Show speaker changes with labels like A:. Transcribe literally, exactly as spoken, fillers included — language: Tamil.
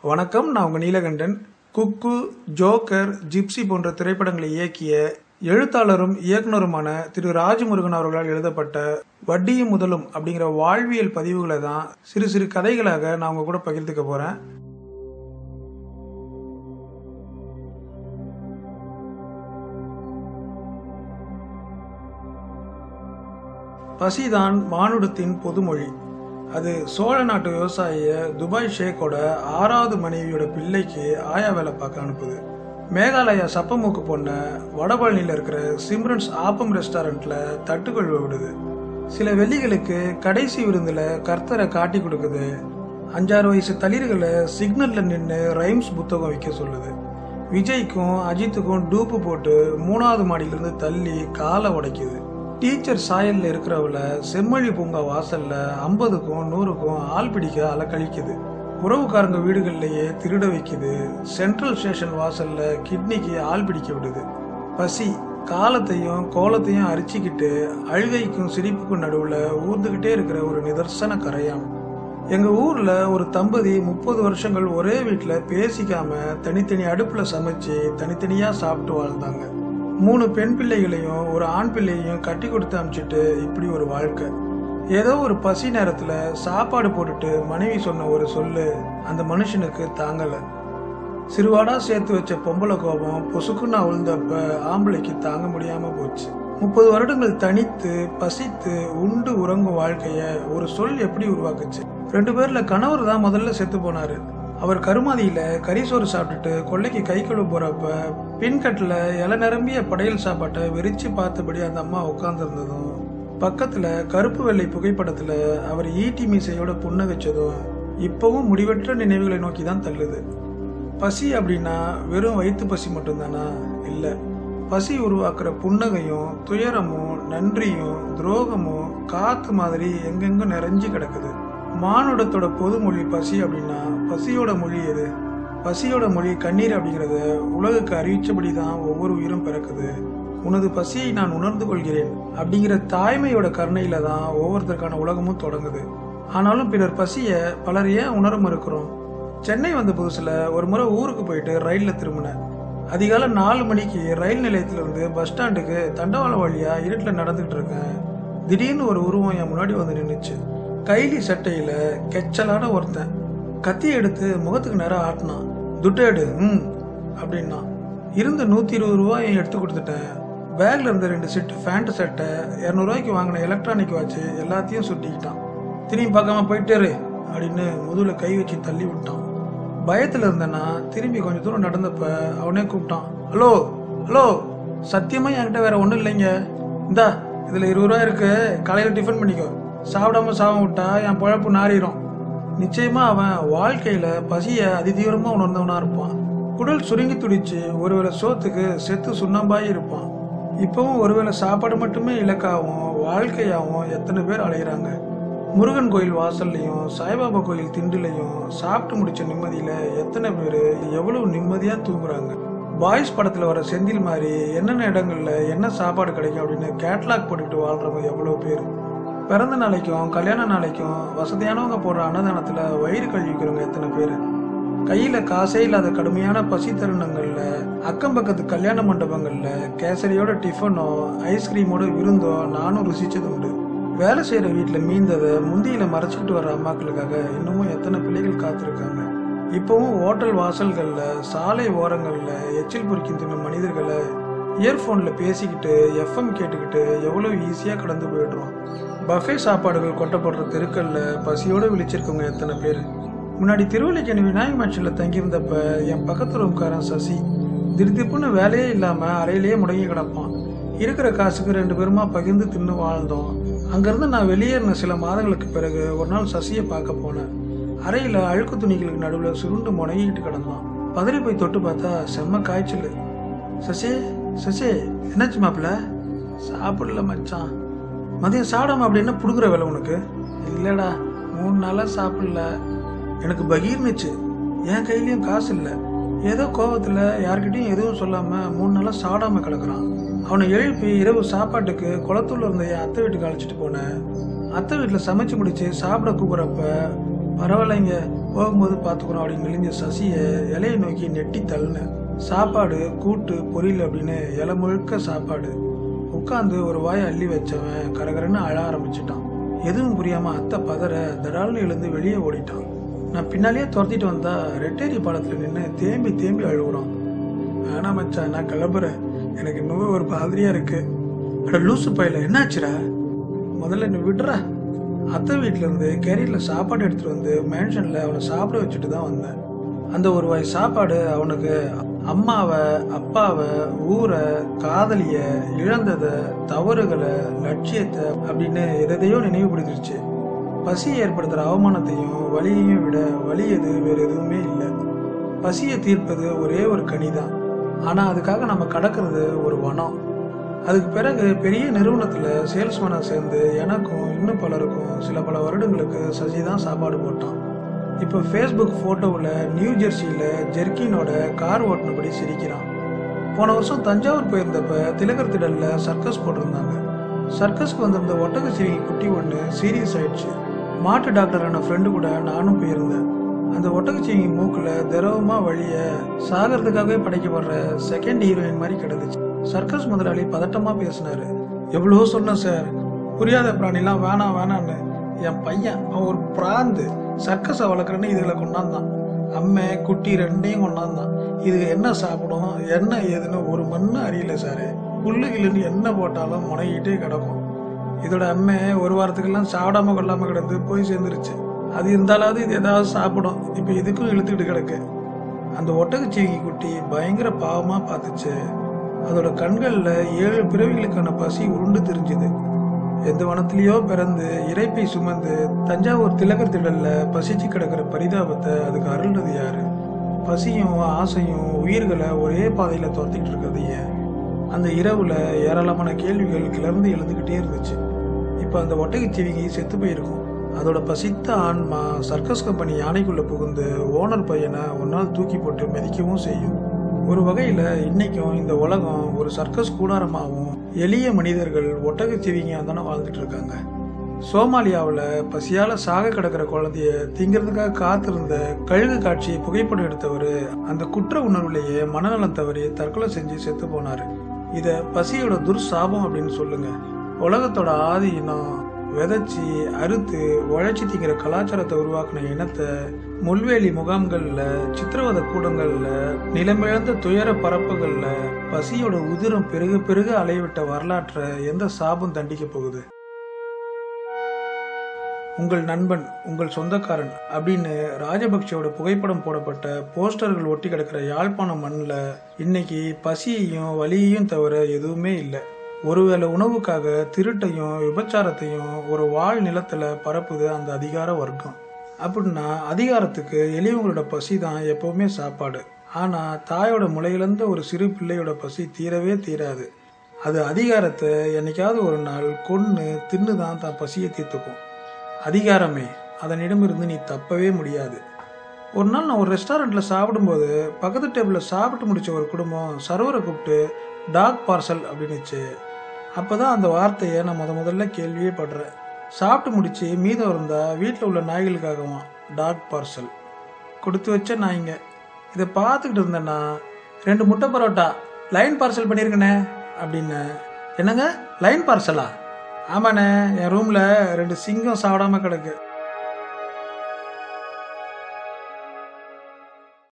A: வணக்கம், நான் உங்க நீலகண்டன். குக்கு, ஜோக்கர், ஜிப்சி போன்ற திரைப்படங்களை இயக்கிய எழுத்தாளரும் இயக்குனருமான திரு ராஜமுருகன் அவர்களால் எழுதப்பட்ட வட்டியும் முதலும் அப்படிங்கிற வாழ்வியல் பதிவுகளை தான் சிறு சிறு கதைகளாக நான் உங்க கூட பகிர்ந்துக்க போறேன். பசிதான் மானுடத்தின் பொதுமொழி. அது சோழ நாட்டு விவசாயிய துபாய் ஷேக்கோட ஆறாவது மனைவியோட பிள்ளைக்கு ஆயா வேலை பார்க்க அனுப்புது. மேகாலயா சப்பமூக்கு பொண்ண வடபழனியில் இருக்கிற சிம்ரன்ஸ் ஆப்பம் ரெஸ்டாரண்ட்ல தட்டுக்கொள்வ விடுது. சில வெள்ளிகளுக்கு கடைசி விருந்துல கர்த்தரை காட்டி கொடுக்குது. அஞ்சாறு வயசு தளிர்களை சிக்னல்ல நின்று ரைம்ஸ் புத்தகம் வைக்க சொல்லுது. விஜய்க்கும் அஜித்துக்கும் டூப்பு போட்டு மூணாவது மாடியிலிருந்து தள்ளி காலை உடைக்குது. டீச்சர் சாயல்ல இருக்கிறவள செம்மொழி பூங்கா வாசல்ல ஐம்பதுக்கும் நூறுக்கும் ஆள் பிடிக்க அலக்கழிக்குது. உறவுக்காரங்க வீடுகள்லயே திருட வைக்குது. சென்ட்ரல் ஸ்டேஷன் வாசல்ல கிட்னிக்கு ஆள் பிடிக்க விடுது. பசி காலத்தையும் கோலத்தையும் அரிச்சிக்கிட்டு அழுகைக்கும் சிரிப்புக்கும் நடுவுல ஊர்ந்துகிட்டே இருக்கிற ஒரு நிதர்சன கரையான். எங்க ஊர்ல ஒரு தம்பதி முப்பது வருஷங்கள் ஒரே வீட்டுல பேசிக்காம தனித்தனி அடுப்புல சமைச்சு தனித்தனியா சாப்பிட்டு வாழ்ந்தாங்க. மூணு பெண் பிள்ளைகளையும் ஒரு ஆண் பிள்ளையையும் கட்டி கொடுத்து அனுப்பிச்சிட்டு இப்படி ஒரு வாழ்க்கை. ஏதோ ஒரு பசி நேரத்துல சாப்பாடு போட்டுட்டு மனைவி சொன்ன ஒரு சொல்லு அந்த மனுஷனுக்கு தாங்கல. சிறுவாடா சேர்த்து வச்ச பொம்பளை கோபம் பொசுக்குன்னு அவிழ்ந்தப்ப ஆம்பளைக்கு தாங்க முடியாம போச்சு. முப்பது வருடங்கள் தனித்து பசித்து உண்டு உறங்கும் வாழ்க்கைய ஒரு சொல் எப்படி உருவாக்குச்சு? ரெண்டு பேர்ல கணவர் தான் முதல்ல செத்து போனாரு. அவர் கருமாதியில கரிசோறு சாப்பிட்டுட்டு கொள்ளைக்கு கை கழுவு போறப்ப பின்கட்டுல இலை நிரம்பிய படையல் சாப்பாட்டை வெறிச்சு பார்த்தபடி அந்த அம்மா உட்கார்ந்து இருந்ததும், பக்கத்துல கருப்பு வெள்ளை புகைப்படத்துல அவர் ஈட்டி மீசையோட புன்னகைச்சதும் இப்பவும் முடிவற்ற நினைவுகளை நோக்கி தான் தள்ளுது. பசி அப்படின்னா வெறும் வயிற்று பசி மட்டும்தானா? இல்ல, பசி உருவாக்குற புன்னகையும் துயரமும் நன்றியும் துரோகமும் காத்து மாதிரி எங்கெங்கும் நிறைஞ்சு கிடக்குது. மானுடத்தோட பொது மொழி பசி அப்படின்னா பசியோட மொழி எது? பசியோட மொழி கண்ணீர் அப்படிங்கறத உலகுக்கு அறிவிச்சபடிதான் ஒவ்வொரு உயிரும் பிறக்குது. உனது பசியை நான் உணர்ந்து கொள்கிறேன் அப்படிங்கிற தாய்மையோட கருணையில தான் ஒவ்வொருத்தருக்கான உலகமும் தொடங்குது. ஆனாலும் பிறர் பசிய பலர் ஏன் உணர மறுக்கிறோம்? சென்னை வந்த புதுசுல ஒரு முறை ஊருக்கு போயிட்டு ரயில்ல திரும்பினேன். அதிகாலை நாலு மணிக்கு ரயில் நிலையத்துல இருந்து பஸ் ஸ்டாண்டுக்கு தண்டவாளம் வழியா இருட்டுல நடந்துகிட்டு இருக்கேன். திடீர்னு ஒரு உருவம் என் முன்னாடி வந்து நின்றுச்சு. கைலி சட்டையில கெச்சலான ஒருத்தன் கத்தி எடுத்து முகத்துக்கு நேரம் ஆட்டினான். துட்டேடு ம் அப்படின்னா. இருந்த நூத்தி இருபது ரூபாய் எடுத்து கொடுத்துட்டேன். பேக்ல இருந்த ரெண்டு செட்டு பேண்ட் சட்டை, இருநூறு ரூபாய்க்கு வாங்கின எலக்ட்ரானிக் வாட்ச் எல்லாத்தையும் சுட்டிக்கிட்டான். திரும்பி பார்க்காம போயிட்டாரு அப்படின்னு முதுகுல கை வச்சு தள்ளி விட்டான். பயத்துல இருந்தேன்னா திரும்பி கொஞ்சம் தூரம் நடந்தப்ப அவனே கூப்பிட்டான். ஹலோ ஹலோ, சத்தியமா என்கிட்ட வேற ஒண்ணும் இல்லைங்க, இந்தா இதுல இருபது ரூபாய் இருக்கு, காலையில டிஃபன் பண்ணிக்கோ, சாப்பிடாம சாபம் விட்டா என் பழப்பு நாரிடும். நிச்சயமா அவன் வாழ்க்கையில பசிய அதிதீவிரமா உணர்ந்தவனா இருப்பான். குடல் சுருங்கி துடிச்சு ஒருவேளை சோத்துக்கு செத்து சுண்ணாம்பாய் இருப்பான். இப்பவும் ஒருவேளை சாப்பாடு மட்டுமே இலக்காவும் வாழ்க்கையாவும் எத்தனை பேர் அலைகிறாங்க. முருகன் கோயில் வாசல்லையும் சாய்பாபா கோயில் திண்டுலையும் சாப்பிட்டு முடிச்ச நிம்மதியில எத்தனை பேரு எவ்வளவு நிம்மதியா தூங்குறாங்க. பாய்ஸ் படத்துல வர செந்தில் மாதிரி என்னென்ன இடங்கள்ல என்ன சாப்பாடு கிடைக்கும் அப்படின்னு கேட்லாக் போட்டுக்கிட்டு வாழ்றவங்க எவ்வளவு பேர். பிறந்த நாளைக்கும் கல்யாண நாளைக்கும் வசதியானவங்க போடுற அன்னதானத்துல வயிறு கழுவிக்கிறவங்க எத்தனை பேரு. கையில காசே இல்லாத கடுமையான பசி தருணங்கள்ல அக்கம் பக்கத்து கல்யாண மண்டபங்கள்ல கேசரியோட டிஃபனோ ஐஸ்கிரீமோட விருந்தோ நானும் ருசிச்சது உண்டு. வேலை செய்யற வீட்டுல மீந்ததை முந்தியில மறைச்சிக்கிட்டு வர்ற அம்மாக்களுக்காக இன்னமும் எத்தனை பிள்ளைகள் காத்திருக்காங்க. இப்பவும் ஹோட்டல் வாசல்கள்ல சாலை ஓரங்கள்ல எச்சில் பொறுக்கி தின்னும் மனிதர்களை இயர்போன்ல பேசிக்கிட்டு எஃப்எம் கேட்டுக்கிட்டு எவ்வளவு ஈஸியா கடந்து போயிடுறோம். பஃபே சாப்பாடுகள் கொட்டப்படுற தெருக்கள்ல பசியோட விழிச்சிருக்கவங்க எத்தனை பேரு. முன்னாடி திருவள்ளிக்கேணி விநாயக மேட்சில தங்கியிருந்தப்ப என் பக்கத்து ரூம்காரன் சசி திடீர்னு வேலையே இல்லாம அறையிலேயே முடங்கி கிடப்பான். இருக்கிற காசுக்கு ரெண்டு பேருமா பகிர்ந்து தின்னு வாழ்ந்தோம். அங்கிருந்து நான் வெளியேறின சில மாதங்களுக்கு பிறகு ஒரு நாள் சசியை பார்க்க போனேன். அறையில அழுக்கு துணிகளுக்கு நடுவுல சுருண்டு முடங்கிட்டு கிடந்தான். பதறி போய் தொட்டு பார்த்தா செம்ம காய்ச்சல். சசி சசி என்னாச்சு மாப்பிள்ள? சாப்பிடல மச்சான். மதியம் சாப்பிடாம அப்படின்னா புடுங்குற வேலை உனக்கு? இல்லடா, மூணு நாளா சாப்பிடல. எனக்கு பகீர்னுச்சு. என் கையிலயும் காசு இல்ல. ஏதோ கோபத்துல யார்கிட்டயும் எதுவும் சொல்லாம மூணு நாளா சாப்பிடாம கிடக்குறான். அவனை எழுப்பி இரவு சாப்பாட்டுக்கு குளத்தூர்ல இருந்த என் அத்தை வீட்டுக்கு அழைச்சிட்டு போனேன். அத்தை வீட்டுல சமைச்சு முடிச்சு சாப்பிட கூப்பிடுறப்ப பரவாயில்லைங்க, போகும்போது பார்த்துக்குறோம் அப்படின்னு நெளிஞ்ச சசியை இலையை நோக்கி நெட்டி தள்ளினேன். சாப்பாடு, கூட்டு, பொரியல் அப்படின்னு இலை முழுக்க சாப்பாடு. உட்காந்து ஒரு வாயை அள்ளி வச்சவன் கரகரன்னு அழ ஆரம்பிச்சிட்டான். எதுவும் புரியாம அத்தை பதற தடால்னு எழுந்து வெளியே ஓடிட்டான். நான் பின்னாலேயே துரத்திட்டு வந்தா ரெட்டேரி பாலத்துல நின்று தேம்பி தேம்பி அழுகுறான். வேணாம் மச்சான், நான் கிளம்புறேன், எனக்கு இன்னும் ஒரு மாதிரியா இருக்கு. அட லூசு பையில, என்னாச்சுடா? முதல்ல என்ன விடுறா. அத்தை வீட்டுல இருந்து கேரியர்ல சாப்பாடு எடுத்துட்டு வந்து மேன்ஷன்ல அவனை சாப்பிட வச்சுட்டு தான் வந்தேன். அந்த ஒரு வாய் சாப்பாடு அவனுக்கு அம்மாவை, அப்பாவை, ஊரை, காதலிய, இழந்ததை, தவறுகளை, லட்சியத்தை அப்படின்னு எதையோ நினைவுபடுத்திருச்சு. பசி ஏற்படுத்துற அவமானத்தையும் வலியையும் விட வலி எது வேற எதுவுமே இல்லை. பசியை தீர்ப்பது ஒரே ஒரு கனிதான். ஆனா அதுக்காக நம்ம கடக்கிறது ஒரு வனம். அதுக்கு பிறகு பெரிய நிறுவனத்துல சேல்ஸ்மேனா சேர்ந்து எனக்கும் இன்னும் பலருக்கும் சில பல வருடங்களுக்கு சசி தான் சாப்பாடு போட்டான். இப்போ ஃபேஸ்புக் ஃபோட்டோவில் நியூ ஜெர்சியில் ஜெர்கினோட கார் ஓட்டினபடி சிரிக்கிறான். போன வருஷம் தஞ்சாவூர் போயிருந்தப்ப திலகர் திடலில் சர்க்கஸ் போட்டிருந்தாங்க. சர்க்கஸ்க்கு வந்திருந்த ஒட்டகச்சிவிங்கி குட்டி ஒன்று சீரியஸ் ஆயிடுச்சு. மாட்டு டாக்டரான ஃப்ரெண்டு கூட நானும் போயிருந்தேன். அந்த ஒட்டகச்சிவிங்கி மூக்கில் திரவமாக வழிய சாகிறதுக்காகவே படைக்கப்படுற செகண்ட் ஹீரோயின் மாதிரி கிடந்துச்சு. சர்க்கஸ் முதலாளி பதட்டமாக பேசினாரு. எவ்வளோ சொன்னேன் சார், புரியாத பிராணிலாம் வேணாம் வேணான்னு. என் பையன் அவன் ஒரு பிராந்து, சர்க்கஸை வளர்க்குறேன்னு இதுகளை கொண்டாந்தான். அம்மை குட்டி ரெண்டையும் கொண்டாந்தான். இதுக்கு என்ன சாப்பிடும் என்ன ஏதுன்னு ஒரு மண்ணு அறியல சார். புல்லு கிள்ளுன்னு என்ன போட்டாலும் முனைகிட்டே கிடக்கும். இதோட அம்மை ஒரு வாரத்துக்கெல்லாம் சாப்பிடாம கொள்ளாம கிடந்து போய் சேர்ந்துருச்சு. அது இருந்தாலாவது இது ஏதாவது சாப்பிடும். இப்போ இதுக்கும் இழுத்துக்கிட்டு கிடக்கு. அந்த ஒட்டகச்சிவிங்கி குட்டி பயங்கர பாவமா பார்த்துச்சு. அதோட கண்கள்ல ஏழு பிறவிகளுக்கான பசி உருண்டு தெரிஞ்சுது. எந்த வனத்திலேயோ பிறந்து இறைப்பை சுமந்து தஞ்சாவூர் திலகர் திடல்ல பசிச்சு கிடக்கிற பரிதாபத்தை அதுக்கு அருள்றது யாரு? பசியும் ஆசையும் உயிர்களை ஒரே பாதையில துரத்திட்டு இருக்கிறது ஏன்? அந்த இரவுல ஏராளமான கேள்விகள் கிளர்ந்து எழுந்துகிட்டே இருந்துச்சு. இப்ப அந்த ஒட்டகச்சிவிங்கி செத்து போயிருக்கும். அதோட பசித்த ஆன்மா சர்க்கஸ் கம்பெனி யானைக்குள்ள புகுந்து ஓனர் பையனை ஒன்னால் தூக்கி போட்டு மிதிக்கவும் செய்யும். ஒரு வகையில இன்னைக்கும் இந்த உலகம் ஒரு சர்க்கஸ் கூடாரமாகவும் எளிய மனிதர்கள் ஒட்டகச்சிவிங்கியா தானே வாழ்ந்துட்டு இருக்காங்க. சோமாலியாவில் பசியால சாக கிடக்கிற குழந்தைய திங்கிறதுக்காக காத்திருந்த கழுகு காட்சியை புகைப்படம் எடுத்தவர் அந்த குற்ற உணர்வுலேயே மனநலம் தவறி தற்கொலை செஞ்சு செத்து போனாரு. இத பசியோட துர்சாபம் அப்படின்னு சொல்லுங்க. உலகத்தோட ஆதி இனம் விதைச்சி அறுத்து உழைச்சி திங்கிற கலாச்சாரத்தை உருவாக்குன இனத்தை முள்வேலி முகாம்கள்ல, சித்திரவத கூடங்கள்ல, நிலமிழந்த துயர பரப்புகள்ல பசியோட உதிரம் பெருக பெருக அலைவிட்ட வரலாற்றை எந்த சாபம் தண்டிக்க போகுது? உங்கள் நண்பன், உங்கள் சொந்தக்காரன் அப்படின்னு ராஜபக்சேவோட புகைப்படம் போடப்பட்ட போஸ்டர்கள் ஒட்டி கிடக்கிற யாழ்ப்பாணம் மண்ணில் இன்னைக்கு பசியையும் வலியையும் தவிர எதுவுமே இல்லை. ஒருவேளை உணவுக்காக திருட்டையும் விபச்சாரத்தையும் ஒரு வாழ் நிலத்துல பரப்புது அந்த அதிகார வர்க்கம். அப்படின்னா அதிகாரத்துக்கு எளியவங்களோட பசி தான் எப்பவுமே சாப்பாடு. ஆனா தாயோட முளையிழந்த ஒரு சிறு பிள்ளையோட பசி தீரவே தீராது. அது அதிகாரத்தை என்னைக்காவது ஒரு நாள் கொன்னு தின்னுதான் தான் பசியை தீர்த்துக்கும். அதிகாரமே, அதனிடமிருந்து நீ தப்பவே முடியாது. ஒரு நாள் நான் ஒரு ரெஸ்டாரண்ட்ல சாப்பிடும்போது பக்கத்து டேபிள்ல சாப்பிட்டு முடிச்ச ஒரு குடும்பம் சர்வரை கூப்பிட்டு டாக் பார்சல் அப்படின்னுச்சு. அப்பதான் அந்த வார்த்தையை நான் முத முதல்ல கேள்வியே படுறேன். சாப்பிட்டு முடிச்சு மீதம் இருந்தா வீட்டில் உள்ள நாய்களுக்காகவும் டாக் பார்சல் கொடுத்து வச்ச நாய்ங்க. இதை பார்த்துக்கிட்டு இருந்தேன்னா ரெண்டு முட்டை பரோட்டா லைன் பார்சல் பண்ணியிருக்கனே அப்படின்னு. என்னங்க லைன் பார்சலா? ஆமாண்ணே, என் ரூம்ல ரெண்டு சிங்கம் சாப்பிடாம கிடக்கு.